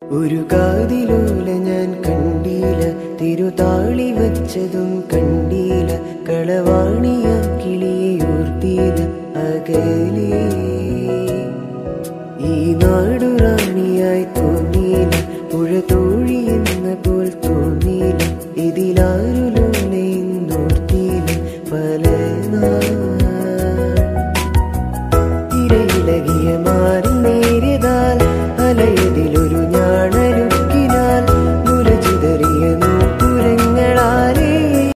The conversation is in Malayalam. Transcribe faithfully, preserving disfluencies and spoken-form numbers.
ഒരു കാതിലോല ഞാൻ കണ്ടീല, തിരുതാളി വച്ചതും കണ്ടീല, കളവാണിയ കിളിയെ ഓർത്തീല അകലേ. ഈ നാടുറാണിയായി തോന്നീല, പുഴ തോഴി എന്ന പോൽ തോന്നീല, ഇതിലാരുലോലയെന്നോർത്തീല പല നാൾ. ഇരയിലകിയ